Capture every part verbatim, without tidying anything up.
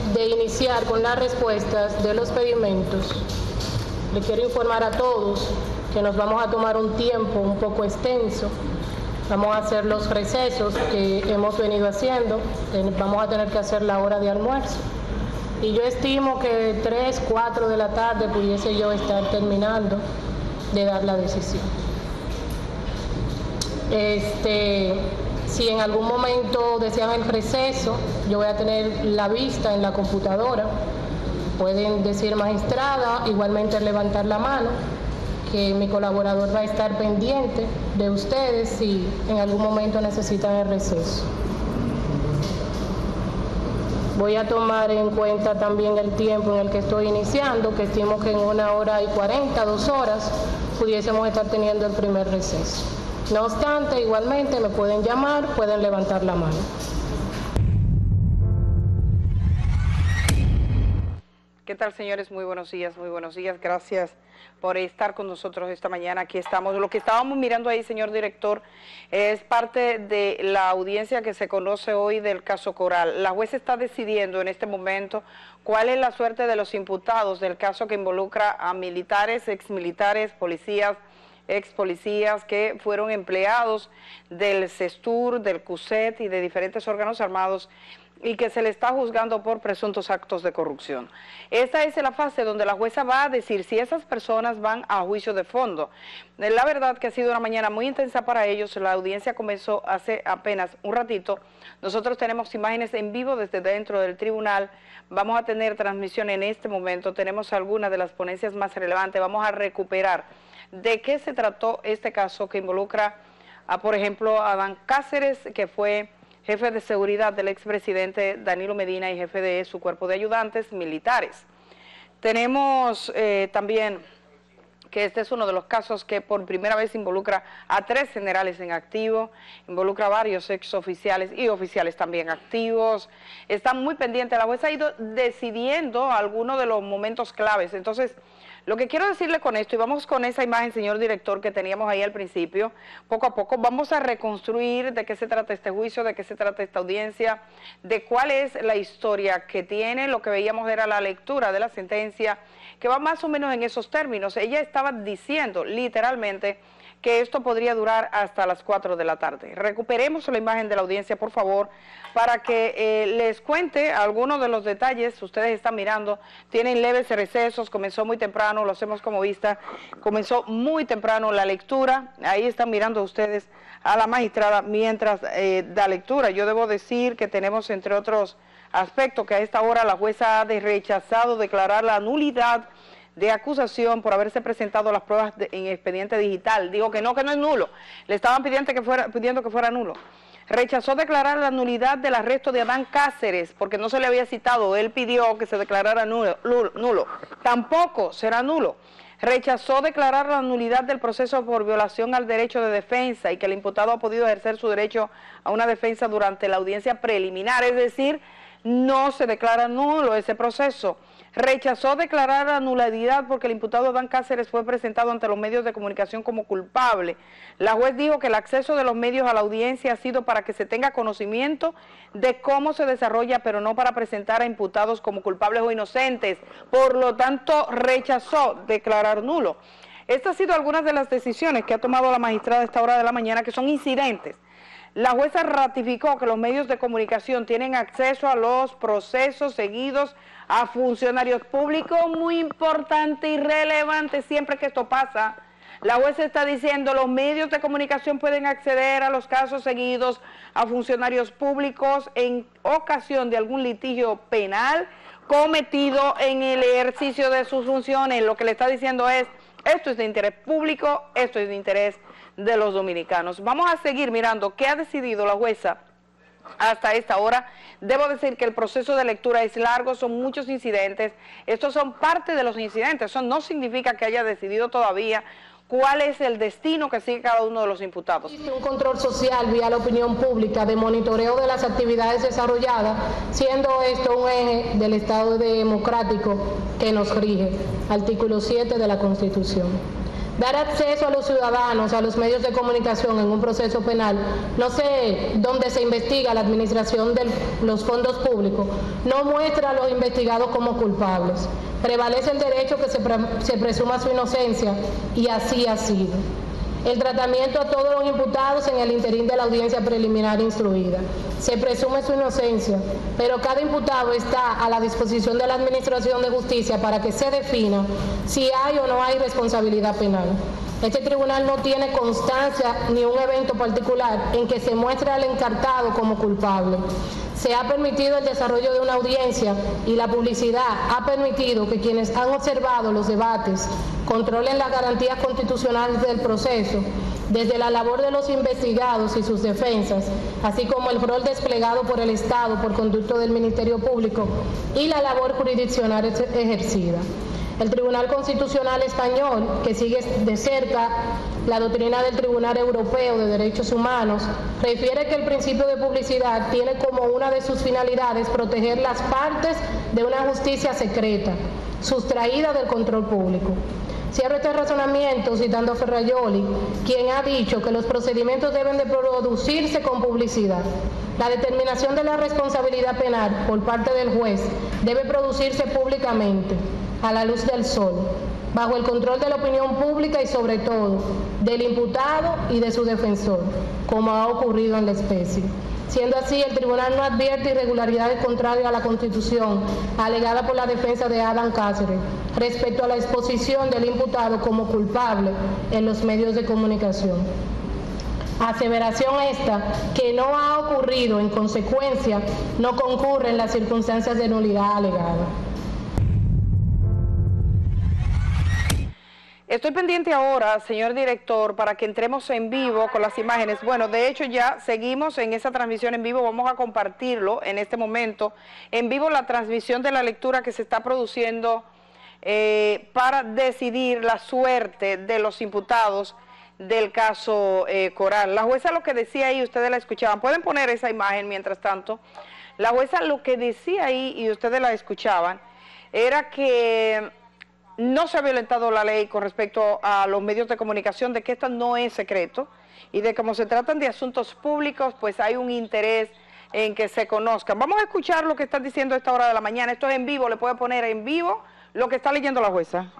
de iniciar con las respuestas de los pedimentos, le quiero informar a todos que nos vamos a tomar un tiempo un poco extenso. Vamos a hacer los recesos que hemos venido haciendo, vamos a tener que hacer la hora de almuerzo. Y yo estimo que tres, cuatro de la tarde pudiese yo estar terminando de dar la decisión. Este, si en algún momento desean el receso, yo voy a tener la vista en la computadora. Pueden decir magistrada, igualmente levantar la mano, que mi colaborador va a estar pendiente de ustedes si en algún momento necesitan el receso. Voy a tomar en cuenta también el tiempo en el que estoy iniciando, que estimo que en una hora y cuarenta, dos horas, pudiésemos estar teniendo el primer receso. No obstante, igualmente me pueden llamar, pueden levantar la mano. ¿Qué tal, señores? Muy buenos días, muy buenos días. Gracias por estar con nosotros esta mañana. Aquí estamos. Lo que estábamos mirando ahí, señor director, es parte de la audiencia que se conoce hoy del caso Coral. La jueza está decidiendo en este momento cuál es la suerte de los imputados del caso que involucra a militares, exmilitares, policías, ex policías que fueron empleados del CESTUR, del CUSET y de diferentes órganos armados y que se le está juzgando por presuntos actos de corrupción. Esta es la fase donde la jueza va a decir si esas personas van a juicio de fondo. La verdad que ha sido una mañana muy intensa para ellos. La audiencia comenzó hace apenas un ratito. Nosotros tenemos imágenes en vivo desde dentro del tribunal. Vamos a tener transmisión en este momento. Tenemos algunas de las ponencias más relevantes. Vamos a recuperar de qué se trató este caso que involucra a, por ejemplo, a Adán Cáceres, que fue jefe de seguridad del expresidente Danilo Medina y jefe de su cuerpo de ayudantes militares. Tenemos eh, también que este es uno de los casos que por primera vez involucra a tres generales en activo, involucra a varios exoficiales y oficiales también activos. Están muy pendientes, la jueza ha ido decidiendo algunos de los momentos claves. Entonces, lo que quiero decirle con esto, y vamos con esa imagen, señor director, que teníamos ahí al principio, poco a poco vamos a reconstruir de qué se trata este juicio, de qué se trata esta audiencia, de cuál es la historia que tiene. Lo que veíamos era la lectura de la sentencia, que va más o menos en esos términos. Ella estaba diciendo literalmente que esto podría durar hasta las cuatro de la tarde. Recuperemos la imagen de la audiencia, por favor, para que eh, les cuente algunos de los detalles. Ustedes están mirando, tienen leves recesos, comenzó muy temprano, lo hacemos como vista, comenzó muy temprano la lectura. Ahí están mirando ustedes a la magistrada mientras eh, da lectura. Yo debo decir que tenemos, entre otros aspectos, que a esta hora la jueza ha rechazado declarar la nulidad de acusación por haberse presentado las pruebas de, en expediente digital. Digo que no, que no es nulo. Le estaban pidiendo que fuera, pidiendo que fuera nulo. Rechazó declarar la nulidad del arresto de Adán Cáceres porque no se le había citado. Él pidió que se declarara nulo. nulo. Tampoco será nulo. Rechazó declarar la nulidad del proceso por violación al derecho de defensa y que el imputado ha podido ejercer su derecho a una defensa durante la audiencia preliminar. Es decir, no se declara nulo ese proceso. Rechazó declarar la nulidad porque el imputado Adán Cáceres fue presentado ante los medios de comunicación como culpable. La juez dijo que el acceso de los medios a la audiencia ha sido para que se tenga conocimiento de cómo se desarrolla, pero no para presentar a imputados como culpables o inocentes. Por lo tanto, rechazó declarar nulo. Estas han sido algunas de las decisiones que ha tomado la magistrada a esta hora de la mañana, que son incidentes. La jueza ratificó que los medios de comunicación tienen acceso a los procesos seguidos a funcionarios públicos, muy importante y relevante siempre que esto pasa. La jueza está diciendo los medios de comunicación pueden acceder a los casos seguidos a funcionarios públicos en ocasión de algún litigio penal cometido en el ejercicio de sus funciones. Lo que le está diciendo es, esto es de interés público, esto es de interés de los dominicanos. Vamos a seguir mirando qué ha decidido la jueza hasta esta hora. Debo decir que el proceso de lectura es largo, son muchos incidentes. Estos son parte de los incidentes. Eso no significa que haya decidido todavía cuál es el destino que sigue cada uno de los imputados. Existe un control social vía la opinión pública de monitoreo de las actividades desarrolladas, siendo esto un eje del Estado democrático que nos rige, artículo siete de la Constitución. dar acceso a los ciudadanos a los medios de comunicación en un proceso penal, no sé, donde se investiga la administración de los fondos públicos, no muestra a los investigados como culpables. Prevalece el derecho que se, pre se presuma su inocencia y así ha sido. El tratamiento a todos los imputados en el interín de la audiencia preliminar instruida. Se presume su inocencia, pero cada imputado está a la disposición de la Administración de Justicia para que se defina si hay o no hay responsabilidad penal. Este tribunal no tiene constancia ni un evento particular en que se muestre al encartado como culpable. Se ha permitido el desarrollo de una audiencia y la publicidad ha permitido que quienes han observado los debates controlen las garantías constitucionales del proceso, desde la labor de los investigados y sus defensas, así como el rol desplegado por el Estado por conducto del Ministerio Público y la labor jurisdiccional ejercida. El Tribunal Constitucional Español, que sigue de cerca la doctrina del Tribunal Europeo de Derechos Humanos, refiere que el principio de publicidad tiene como una de sus finalidades proteger las partes de una justicia secreta, sustraída del control público. Cierro este razonamiento citando a Ferrajoli, quien ha dicho que los procedimientos deben de producirse con publicidad. La determinación de la responsabilidad penal por parte del juez debe producirse públicamente, a la luz del sol, bajo el control de la opinión pública y sobre todo del imputado y de su defensor, como ha ocurrido en la especie. Siendo así, el tribunal no advierte irregularidades contrarias a la Constitución alegada por la defensa de Adán Cáceres respecto a la exposición del imputado como culpable en los medios de comunicación. Aseveración esta que no ha ocurrido, en consecuencia, no concurre en las circunstancias de nulidad alegada. Estoy pendiente ahora, señor director, para que entremos en vivo con las imágenes. Bueno, de hecho ya seguimos en esa transmisión en vivo, vamos a compartirlo en este momento. En vivo la transmisión de la lectura que se está produciendo eh, para decidir la suerte de los imputados del caso eh, Coral. La jueza lo que decía ahí, ustedes la escuchaban, pueden poner esa imagen mientras tanto. La jueza lo que decía ahí, y ustedes la escuchaban, era que no se ha violentado la ley con respecto a los medios de comunicación, de que esto no es secreto y de cómo se tratan de asuntos públicos, pues hay un interés en que se conozcan. Vamos a escuchar lo que están diciendo a esta hora de la mañana. Esto es en vivo, le puede poner en vivo lo que está leyendo la jueza.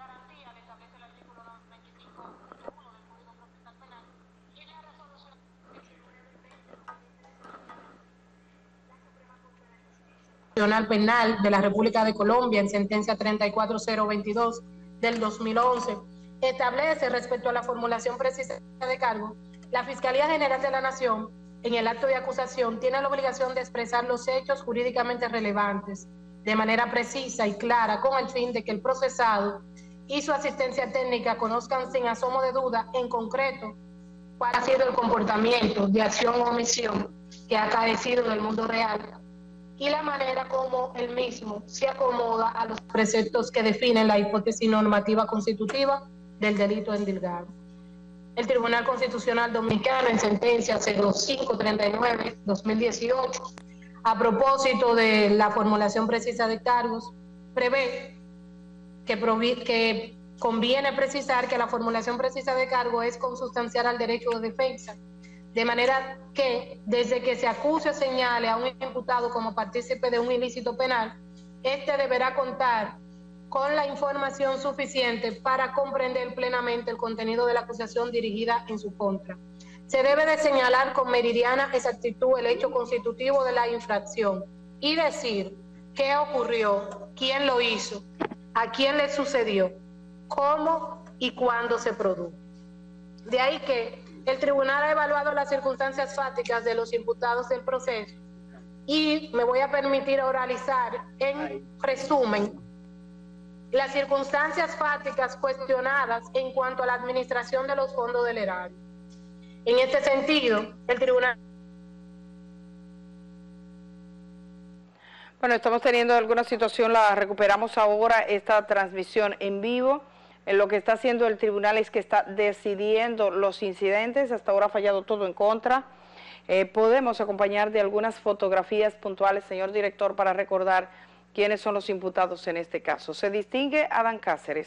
Penal de la República de Colombia, en sentencia treinta y cuatro cero veintidós del dos mil once, establece respecto a la formulación precisa de cargo, la Fiscalía General de la Nación, en el acto de acusación, tiene la obligación de expresar los hechos jurídicamente relevantes de manera precisa y clara, con el fin de que el procesado y su asistencia técnica conozcan sin asomo de duda, en concreto, cuál ha sido el comportamiento de acción o omisión que ha acaecido en el mundo real y la manera como el mismo se acomoda a los preceptos que definen la hipótesis normativa constitutiva del delito endilgado. El Tribunal Constitucional Dominicano, en sentencia cero cinco treinta y nueve dos mil dieciocho, a propósito de la formulación precisa de cargos, prevé que, que conviene precisar que la formulación precisa de cargo es consustancial al derecho de defensa, de manera que, desde que se acuse o señale a un imputado como partícipe de un ilícito penal, éste deberá contar con la información suficiente para comprender plenamente el contenido de la acusación dirigida en su contra. Se debe de señalar con meridiana exactitud el hecho constitutivo de la infracción y decir qué ocurrió, quién lo hizo, a quién le sucedió, cómo y cuándo se produjo. De ahí que el tribunal ha evaluado las circunstancias fácticas de los imputados del proceso y me voy a permitir oralizar en resumen las circunstancias fáticas cuestionadas en cuanto a la administración de los fondos del erario. En este sentido, el tribunal... Bueno, estamos teniendo alguna situación, la recuperamos ahora, esta transmisión en vivo. Lo que está haciendo el tribunal es que está decidiendo los incidentes, hasta ahora ha fallado todo en contra. Eh, podemos acompañar de algunas fotografías puntuales, señor director, para recordar quiénes son los imputados en este caso. Se distingue Adán Cáceres,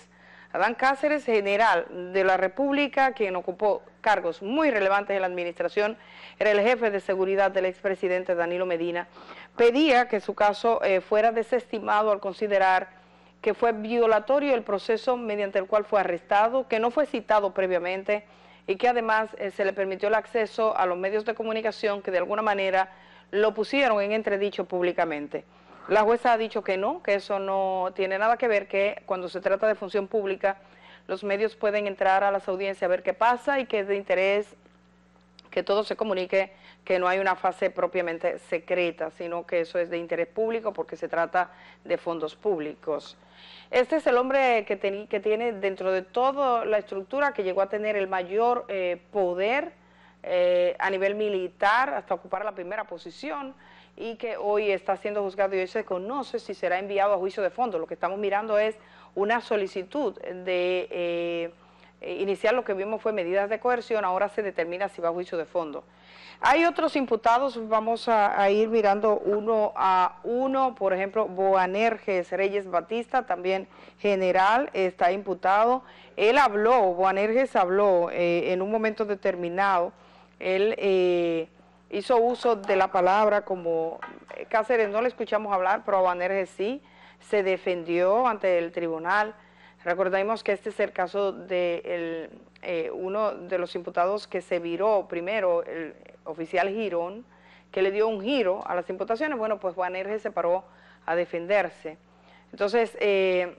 Adán Cáceres, general de la República, quien ocupó cargos muy relevantes en la administración, era el jefe de seguridad del expresidente Danilo Medina, pedía que su caso eh, fuera desestimado al considerar que fue violatorio el proceso mediante el cual fue arrestado, que no fue citado previamente y que además eh, se le permitió el acceso a los medios de comunicación que de alguna manera lo pusieron en entredicho públicamente. La jueza ha dicho que no, que eso no tiene nada que ver, que cuando se trata de función pública, los medios pueden entrar a las audiencias a ver qué pasa y que es de interés que todo se comunique, que no hay una fase propiamente secreta, sino que eso es de interés público porque se trata de fondos públicos. Este es el hombre que, ten, que tiene dentro de toda la estructura, que llegó a tener el mayor eh, poder eh, a nivel militar, hasta ocupar la primera posición, y que hoy está siendo juzgado y hoy se conoce si será enviado a juicio de fondo. Lo que estamos mirando es una solicitud de eh, iniciar, lo que vimos fue medidas de coerción, ahora se determina si va a juicio de fondo. Hay otros imputados, vamos a, a ir mirando uno a uno, por ejemplo, Boanerges Reyes Batista, también general, está imputado. Él habló, Boanerges habló eh, en un momento determinado, él eh, hizo uso de la palabra como, eh, Cáceres no le escuchamos hablar, pero a Boanerges sí, se defendió ante el tribunal. Recordemos que este es el caso de el, eh, uno de los imputados que se viró primero, el oficial Girón, que le dio un giro a las imputaciones. Bueno, pues Boanerges se paró a defenderse. Entonces, eh,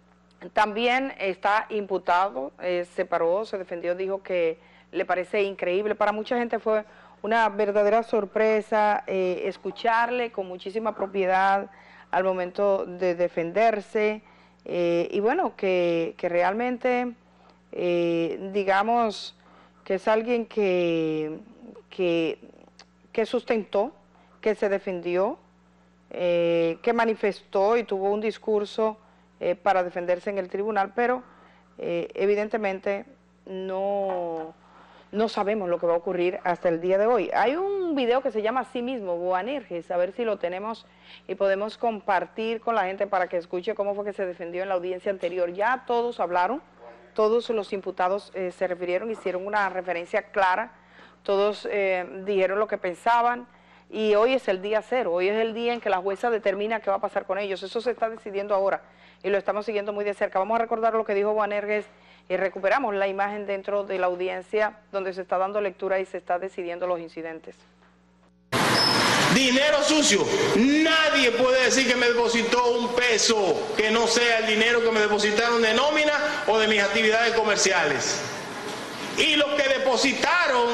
también está imputado, eh, se paró, se defendió, dijo que le parece increíble. Para mucha gente fue una verdadera sorpresa eh, escucharle con muchísima propiedad al momento de defenderse. Eh, y bueno, que, que realmente, eh, digamos, que es alguien que, que, que sustentó, que se defendió, eh, que manifestó y tuvo un discurso eh, para defenderse en el tribunal, pero eh, evidentemente no, no sabemos lo que va a ocurrir hasta el día de hoy. Hay un video que se llama así mismo, Boanerges, a ver si lo tenemos y podemos compartir con la gente para que escuche cómo fue que se defendió en la audiencia anterior. Ya todos hablaron, todos los imputados eh, se refirieron, hicieron una referencia clara, todos eh, dijeron lo que pensaban y hoy es el día cero, hoy es el día en que la jueza determina qué va a pasar con ellos. Eso se está decidiendo ahora y lo estamos siguiendo muy de cerca. Vamos a recordar lo que dijo Boanerges y recuperamos la imagen dentro de la audiencia donde se está dando lectura y se está decidiendo los incidentes. Dinero sucio. Nadie puede decir que me depositó un peso que no sea el dinero que me depositaron de nómina o de mis actividades comerciales. Y los que depositaron,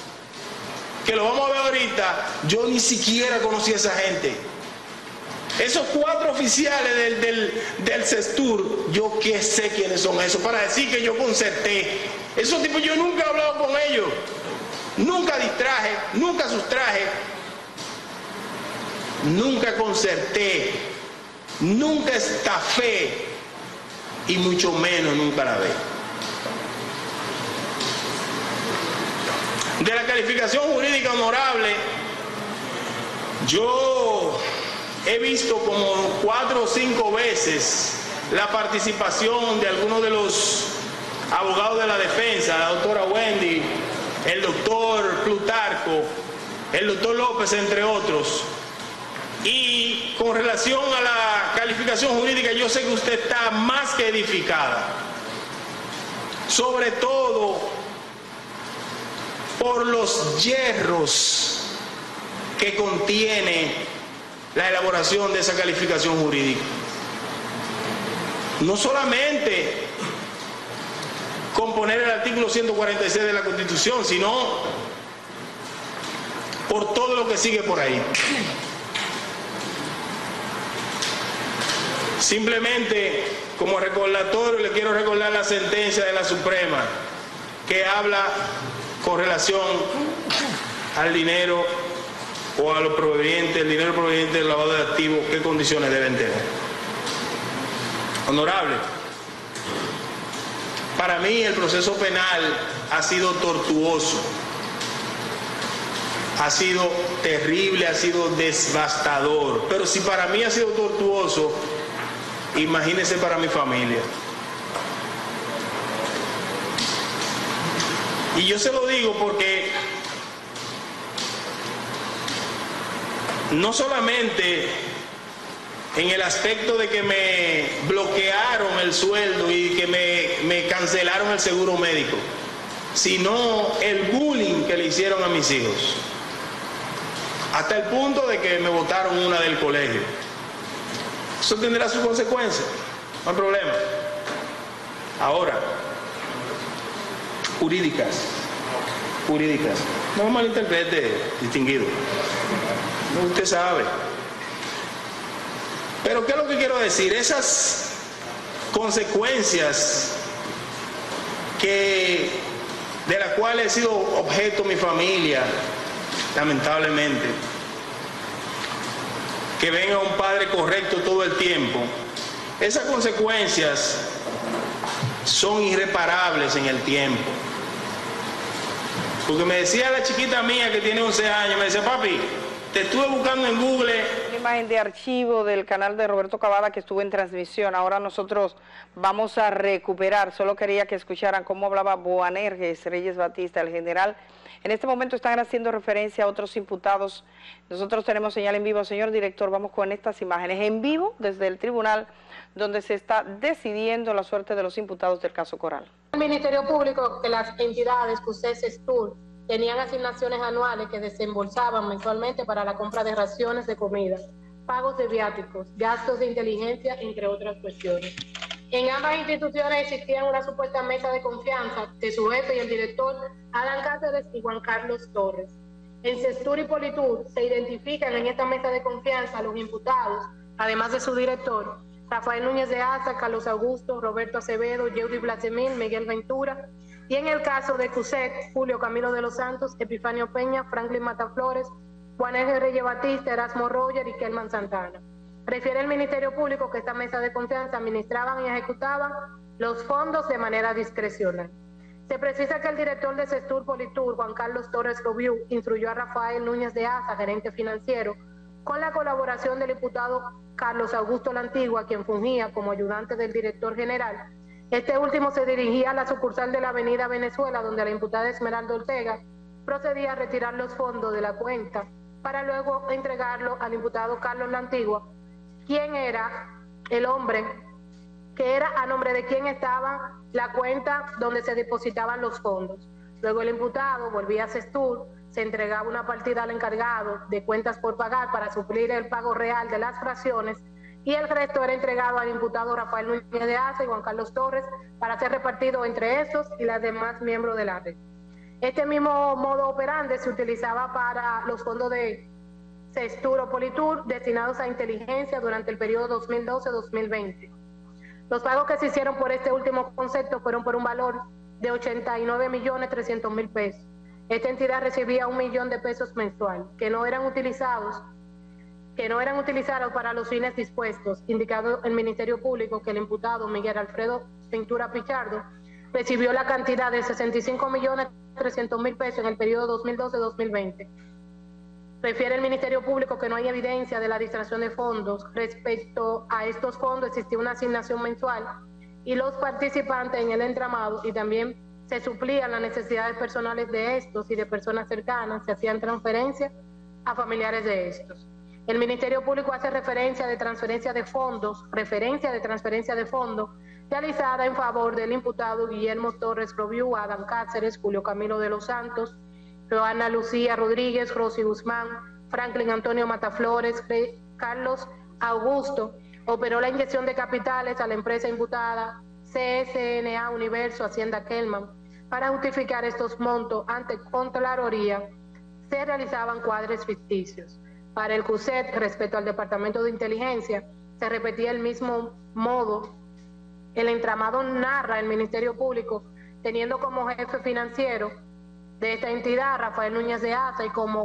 que lo vamos a ver ahorita, yo ni siquiera conocí a esa gente. Esos cuatro oficiales del, del, del CESTUR, yo qué sé quiénes son esos, para decir que yo concerté. Esos tipos yo nunca he hablado con ellos, nunca distraje, nunca sustraje, nunca concerté, nunca estafé y mucho menos nunca la ve. De la calificación jurídica honorable, yo he visto como cuatro o cinco veces la participación de algunos de los abogados de la defensa, la doctora Wendy, el doctor Plutarco, el doctor López, entre otros. Y con relación a la calificación jurídica, yo sé que usted está más que edificada, sobre todo por los hierros que contiene la elaboración de esa calificación jurídica. No solamente componer el artículo ciento cuarenta y seis de la Constitución, sino por todo lo que sigue por ahí. Simplemente, como recordatorio, le quiero recordar la sentencia de la Suprema que habla con relación al dinero o a lo proveniente, el dinero proveniente del lavado de activos, qué condiciones deben tener. Honorable, para mí el proceso penal ha sido tortuoso, ha sido terrible, ha sido devastador, pero si para mí ha sido tortuoso, imagínese para mi familia. Y yo se lo digo porque no solamente en el aspecto de que me bloquearon el sueldo y que me, me cancelaron el seguro médico, sino el bullying que le hicieron a mis hijos, hasta el punto de que me botaron una del colegio. Eso tendrá sus consecuencias, no hay problema. Ahora, jurídicas, jurídicas, no me malinterprete, distinguido, usted sabe. Pero ¿qué es lo que quiero decir? Esas consecuencias que, de las cuales he sido objeto mi familia, lamentablemente, que venga un padre correcto todo el tiempo, esas consecuencias son irreparables en el tiempo. Porque me decía la chiquita mía que tiene once años, me decía, papi, te estuve buscando en Google. Una imagen de archivo del canal de Roberto Cavada que estuvo en transmisión. Ahora nosotros vamos a recuperar. Solo quería que escucharan cómo hablaba Boanerges Reyes Batista, el general. En este momento están haciendo referencia a otros imputados. Nosotros tenemos señal en vivo. Señor director, vamos con estas imágenes en vivo desde el tribunal donde se está decidiendo la suerte de los imputados del caso Coral. El Ministerio Público, que las entidades, que usted se estudia, tenían asignaciones anuales que desembolsaban mensualmente para la compra de raciones de comida, pagos de viáticos, gastos de inteligencia, entre otras cuestiones. En ambas instituciones existía una supuesta mesa de confianza de su jefe y el director Adán Cáceres y Juan Carlos Torres. En Sestur y Politur se identifican en esta mesa de confianza los imputados, además de su director, Rafael Núñez de Asa, Carlos Augusto, Roberto Acevedo, Yeudi Blasemil, Miguel Ventura, y en el caso de Cuset, Julio Camilo de los Santos, Epifanio Peña, Franklin Mataflores, Juan L. Reyes Batista, Erasmo Roger y Kelman Santana. Refiere el Ministerio Público que esta mesa de confianza administraban y ejecutaban los fondos de manera discrecional. Se precisa que el director de Sestur Politur, Juan Carlos Torres Robiú, instruyó a Rafael Núñez de Asa, gerente financiero, con la colaboración del diputado Carlos Augusto La Antigua, quien fungía como ayudante del director general. Este último se dirigía a la sucursal de la Avenida Venezuela, donde la imputada Esmeralda Ortega procedía a retirar los fondos de la cuenta para luego entregarlo al imputado Carlos La Antigua, quien era el hombre, que era a nombre de quien estaba la cuenta donde se depositaban los fondos. Luego el imputado volvía a Sestur, se entregaba una partida al encargado de cuentas por pagar para suplir el pago real de las fracciones y el resto era entregado al imputado Rafael Núñez de Asa y Juan Carlos Torres para ser repartido entre estos y los demás miembros de la red. Este mismo modo operante se utilizaba para los fondos de Sestur o Politur destinados a inteligencia durante el periodo dos mil doce a dos mil veinte. Los pagos que se hicieron por este último concepto fueron por un valor de ochenta y nueve millones trescientos mil pesos. Esta entidad recibía un millón de pesos mensual, que no eran utilizados, que no eran utilizados para los fines dispuestos, indicado el Ministerio Público que el imputado Miguel Alfredo Cintura Pichardo recibió la cantidad de sesenta y cinco millones trescientos mil pesos en el periodo dos mil doce a dos mil veinte. Refiere el Ministerio Público que no hay evidencia de la distracción de fondos. Respecto a estos fondos existía una asignación mensual y los participantes en el entramado y también se suplían las necesidades personales de estos y de personas cercanas, se hacían transferencias a familiares de estos. El Ministerio Público hace referencia de transferencia de fondos, referencia de transferencia de fondos realizada en favor del imputado Guillermo Torres Robiú, Adán Cáceres, Julio Camilo de los Santos, Joana Lucía Rodríguez, Rosy Guzmán, Franklin Antonio Mataflores, Carlos Augusto. Operó la inyección de capitales a la empresa imputada C S N A Universo Hacienda Kelman. Para justificar estos montos ante Contraloría, se realizaban cuadres ficticios. Para el CUSET, respecto al Departamento de Inteligencia, se repetía el mismo modo. El entramado narra el Ministerio Público, teniendo como jefe financiero de esta entidad Rafael Núñez de Asa y como,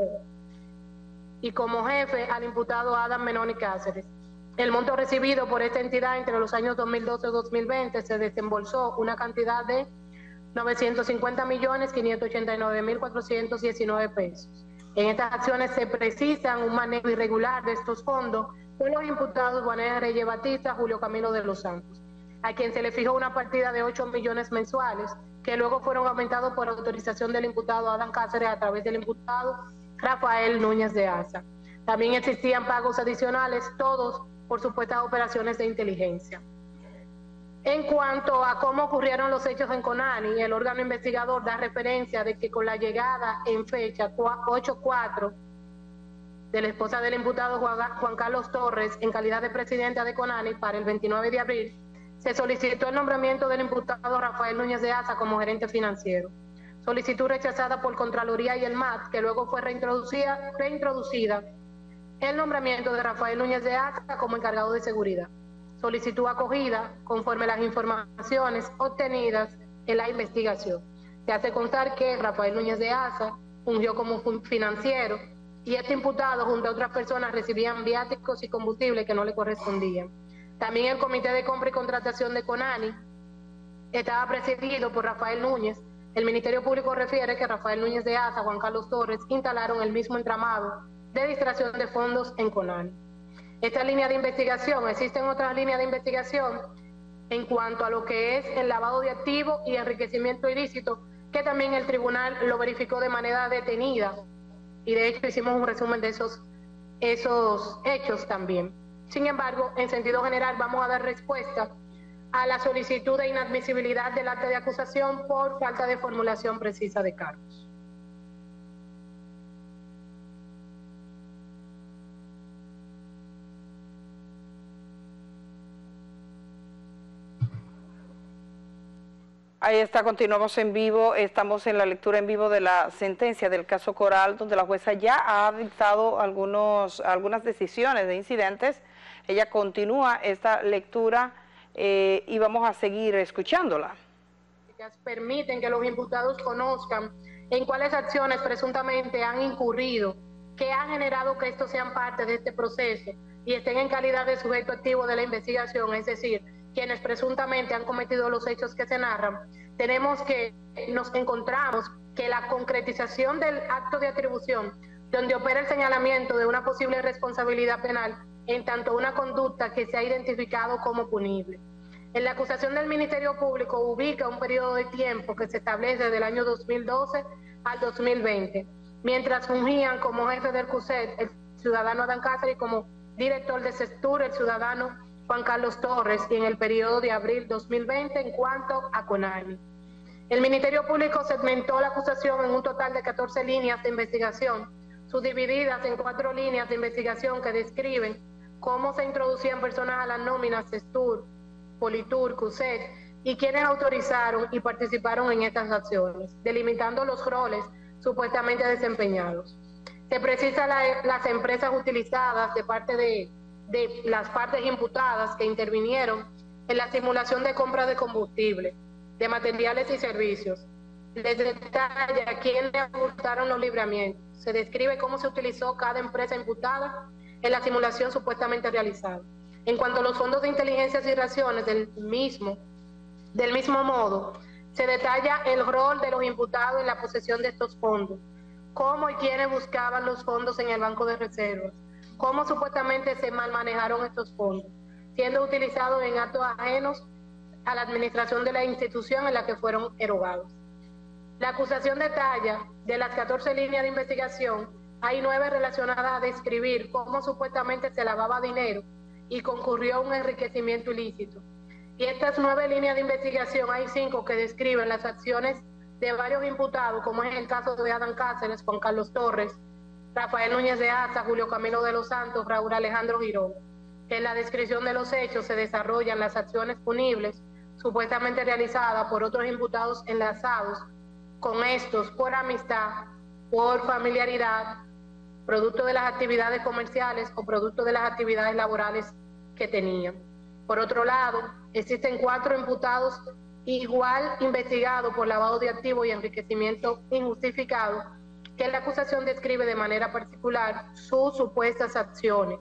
y como jefe al imputado Adam Menoni Cáceres. El monto recibido por esta entidad entre los años dos mil doce y dos mil veinte se desembolsó una cantidad de novecientos cincuenta millones quinientos ochenta y nueve mil cuatrocientos diecinueve pesos. En estas acciones se precisan un manejo irregular de estos fondos por los imputados Juan L. Reyes Batista, Julio Camilo de los Santos, a quien se le fijó una partida de ocho millones mensuales que luego fueron aumentados por autorización del imputado Adán Cáceres a través del imputado Rafael Núñez de Asa. También existían pagos adicionales, todos por supuestas operaciones de inteligencia. En cuanto a cómo ocurrieron los hechos en Conani, el órgano investigador da referencia de que con la llegada en fecha ocho cuatro de la esposa del imputado Juan Carlos Torres en calidad de presidenta de Conani para el veintinueve de abril, se solicitó el nombramiento del imputado Rafael Núñez de Asa como gerente financiero. Solicitud rechazada por Contraloría y el M A T, que luego fue reintroducida, reintroducida el nombramiento de Rafael Núñez de Asa como encargado de seguridad. Solicitud acogida conforme a las informaciones obtenidas en la investigación. Se hace constar que Rafael Núñez de Asa fungió como financiero y este imputado junto a otras personas recibían viáticos y combustible que no le correspondían. También el Comité de Compra y Contratación de Conani estaba presidido por Rafael Núñez. El Ministerio Público refiere que Rafael Núñez de Asa, Juan Carlos Torres, instalaron el mismo entramado de distracción de fondos en Conani. Esta línea de investigación, existen otras líneas de investigación en cuanto a lo que es el lavado de activos y enriquecimiento ilícito, que también el tribunal lo verificó de manera detenida y de hecho hicimos un resumen de esos, esos hechos también. Sin embargo, en sentido general vamos a dar respuesta a la solicitud de inadmisibilidad del acta de acusación por falta de formulación precisa de cargos. Ahí está, continuamos en vivo, estamos en la lectura en vivo de la sentencia del caso Coral, donde la jueza ya ha dictado algunos, algunas decisiones de incidentes. Ella continúa esta lectura eh, y vamos a seguir escuchándola. Permiten que los imputados conozcan en cuáles acciones presuntamente han incurrido, que ha generado que estos sean parte de este proceso y estén en calidad de sujeto activo de la investigación, es decir, quienes presuntamente han cometido los hechos que se narran. Tenemos que, nos encontramos que la concretización del acto de atribución, donde opera el señalamiento de una posible responsabilidad penal en tanto una conducta que se ha identificado como punible. En la acusación del Ministerio Público ubica un periodo de tiempo que se establece del año dos mil doce al dos mil veinte, mientras fungían como jefe del C U S E T el ciudadano Adán Cáceres y como director de CESTUR el ciudadano Juan Carlos Torres, y en el periodo de abril dos mil veinte en cuanto a Conani. El Ministerio Público segmentó la acusación en un total de catorce líneas de investigación, subdivididas en cuatro líneas de investigación que describen cómo se introducían personas a las nóminas CESTUR, Politur, C U S E T y quienes autorizaron y participaron en estas acciones, delimitando los roles supuestamente desempeñados. Se precisa la, las empresas utilizadas de parte de de las partes imputadas que intervinieron en la simulación de compra de combustible, de materiales y servicios. Les detalla quiénes ajustaron los libramientos. Se describe cómo se utilizó cada empresa imputada en la simulación supuestamente realizada. En cuanto a los fondos de inteligencias y raciones del mismo, del mismo modo, se detalla el rol de los imputados en la posesión de estos fondos, cómo y quiénes buscaban los fondos en el banco de reservas, cómo supuestamente se mal manejaron estos fondos, siendo utilizados en actos ajenos a la administración de la institución en la que fueron erogados. La acusación detalla de las catorce líneas de investigación, hay nueve relacionadas a describir cómo supuestamente se lavaba dinero y concurrió a un enriquecimiento ilícito. Y estas nueve líneas de investigación, hay cinco que describen las acciones de varios imputados, como es el caso de Adán Cáceres, Juan Carlos Torres, Rafael Núñez de Asa, Julio Camilo de los Santos, Raúl Alejandro Girón, que en la descripción de los hechos se desarrollan las acciones punibles supuestamente realizadas por otros imputados enlazados con estos por amistad, por familiaridad, producto de las actividades comerciales o producto de las actividades laborales que tenían. Por otro lado, existen cuatro imputados igual investigados por lavado de activos y enriquecimiento injustificado, que la acusación describe de manera particular sus supuestas acciones.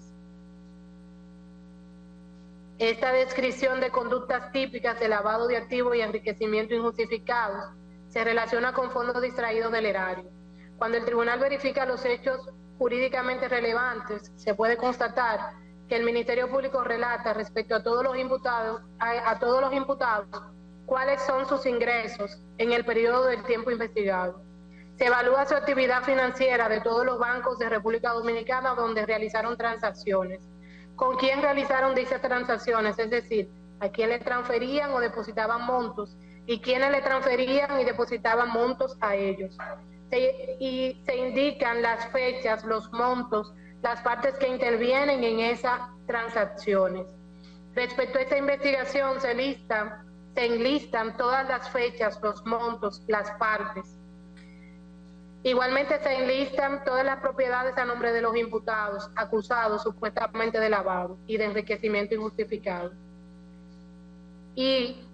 Esta descripción de conductas típicas de lavado de activos y enriquecimiento injustificados se relaciona con fondos distraídos del erario. Cuando el tribunal verifica los hechos jurídicamente relevantes, se puede constatar que el Ministerio Público relata respecto a todos los imputados, a, a todos los imputados cuáles son sus ingresos en el periodo del tiempo investigado. Se evalúa su actividad financiera de todos los bancos de República Dominicana donde realizaron transacciones. ¿Con quién realizaron dichas transacciones? Es decir, a quién le transferían o depositaban montos y quiénes le transferían y depositaban montos a ellos. Se, y se indican las fechas, los montos, las partes que intervienen en esas transacciones. Respecto a esta investigación se listan, se enlistan todas las fechas, los montos, las partes. Igualmente se enlistan todas las propiedades a nombre de los imputados, acusados supuestamente de lavado y de enriquecimiento injustificado. Y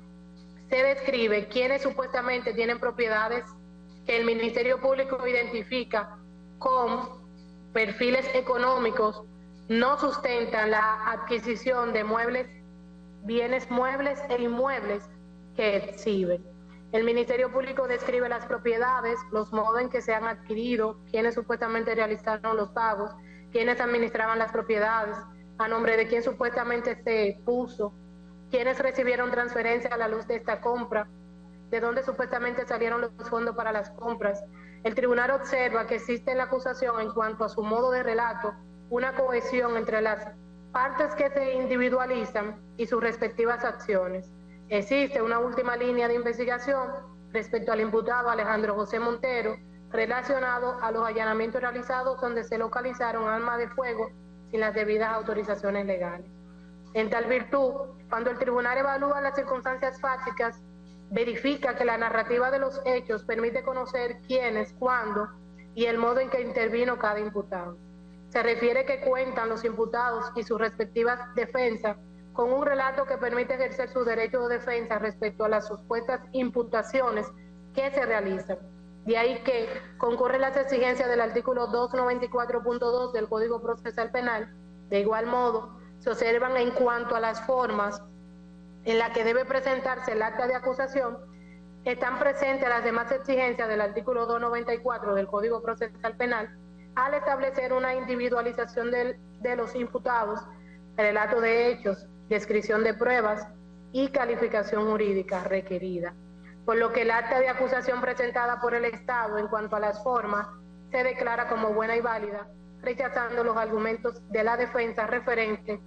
se describe quiénes supuestamente tienen propiedades que el Ministerio Público identifica con perfiles económicos, no sustentan la adquisición de muebles, bienes muebles e inmuebles que exhiben. El Ministerio Público describe las propiedades, los modos en que se han adquirido, quienes supuestamente realizaron los pagos, quienes administraban las propiedades, a nombre de quién supuestamente se puso, quienes recibieron transferencia a la luz de esta compra, de dónde supuestamente salieron los fondos para las compras. El tribunal observa que existe en la acusación, en cuanto a su modo de relato, una cohesión entre las partes que se individualizan y sus respectivas acciones. Existe una última línea de investigación respecto al imputado Alejandro José Montero, relacionado a los allanamientos realizados donde se localizaron armas de fuego sin las debidas autorizaciones legales. En tal virtud, cuando el tribunal evalúa las circunstancias fácticas, verifica que la narrativa de los hechos permite conocer quiénes, cuándo y el modo en que intervino cada imputado. Se refiere que cuentan los imputados y sus respectivas defensas con un relato que permite ejercer su derecho de defensa respecto a las supuestas imputaciones que se realizan. De ahí que concurren las exigencias del artículo doscientos noventa y cuatro punto dos del Código Procesal Penal. De igual modo, se observan en cuanto a las formas en las que debe presentarse el acta de acusación, están presentes las demás exigencias del artículo doscientos noventa y cuatro del Código Procesal Penal al establecer una individualización de, de los imputados, relato de hechos, descripción de pruebas y calificación jurídica requerida. Por lo que el acta de acusación presentada por el Estado en cuanto a las formas se declara como buena y válida, rechazando los argumentos de la defensa referente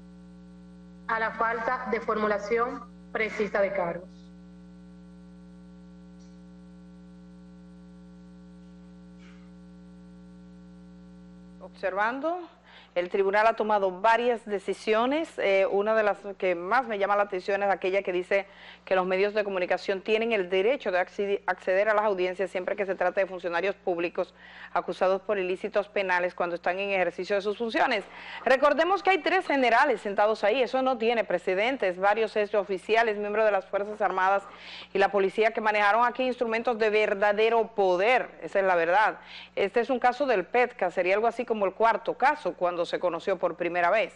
a la falta de formulación precisa de cargos. Observando, el tribunal ha tomado varias decisiones. Eh, una de las que más me llama la atención es aquella que dice que los medios de comunicación tienen el derecho de acceder a las audiencias siempre que se trate de funcionarios públicos acusados por ilícitos penales cuando están en ejercicio de sus funciones. Recordemos que hay tres generales sentados ahí, eso no tiene precedentes, varios exoficiales, miembros de las Fuerzas Armadas y la policía que manejaron aquí instrumentos de verdadero poder, esa es la verdad. Este es un caso del PETCA, sería algo así como el cuarto caso cuando se conoció por primera vez.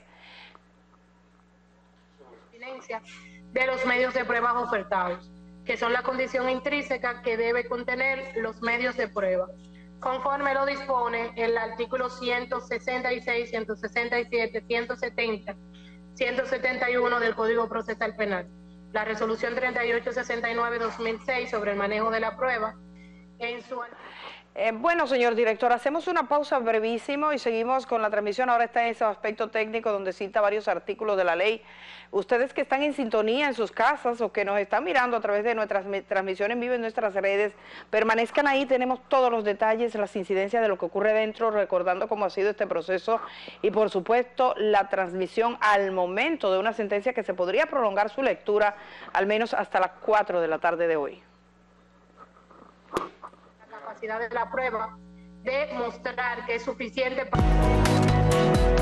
De los medios de prueba ofertados, que son la condición intrínseca que debe contener los medios de prueba, conforme lo dispone el artículo ciento sesenta y seis, ciento sesenta y siete, ciento setenta, ciento setenta y uno del Código Procesal Penal, la resolución treinta y ocho sesenta y nueve dos mil seis sobre el manejo de la prueba, en su... Eh, bueno, señor director, hacemos una pausa brevísimo y seguimos con la transmisión. Ahora está en ese aspecto técnico donde cita varios artículos de la ley. Ustedes que están en sintonía en sus casas o que nos están mirando a través de nuestras transmisión en vivo en nuestras redes, permanezcan ahí, tenemos todos los detalles, las incidencias de lo que ocurre dentro, recordando cómo ha sido este proceso y por supuesto la transmisión al momento de una sentencia que se podría prolongar su lectura al menos hasta las cuatro de la tarde de hoy. De la prueba, de mostrar que es suficiente para...